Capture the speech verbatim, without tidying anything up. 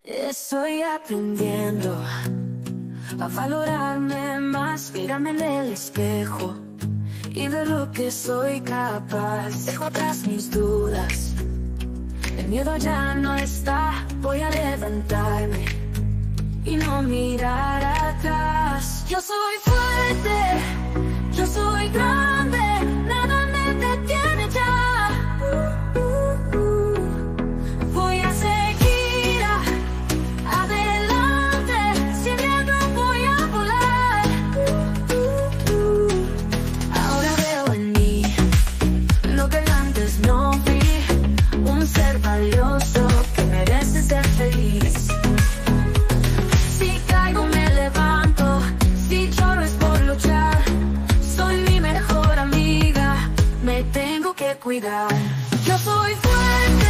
Estoy aprendiendo a valorarme más, mirarme en el espejo y ver lo que soy capaz. Dejo atrás mis dudas, el miedo ya no está. Voy a levantarme y no mirar atrás. Yo soy fuerte, yo soy grande, nada me detiene ya. Uh, uh, uh. Voy a seguir a- adelante, sin miedo voy a volar. Uh, uh, uh. Ahora veo en mí lo que antes no vi, un ser valioso que merece ser feliz. Si caigo me levanto, si lloro es por luchar. Soy mi mejor amiga, me tengo que cuidar. Yo soy fuerte.